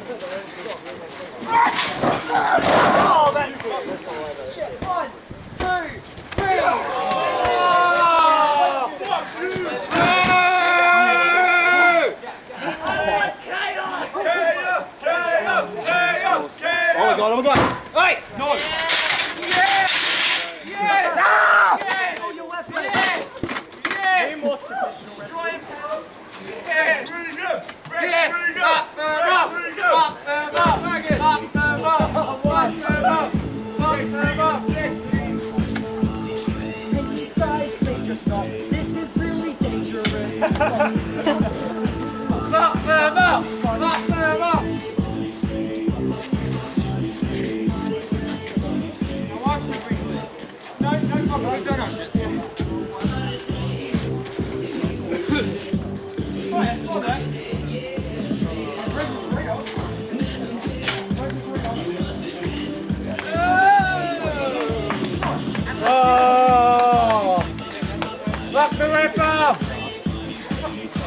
Oh, that's it. 1, 2, 3. Oh my god, oh my god! Hey! No! Yeah! Yeah! Ah! Yeah! Oh, your left leg. Yeah! More traditional wrestling. Yeah! Really good! Yeah! Really good! Up the rope! Really good! Up the rope! Up the rope! Up the rope! Up the rope! Hey, these guys, they just stop. This is really dangerous. Up the rope! Up the rope! No, fucking don't know shit. Right, I saw that. Oh! Lock the ref off!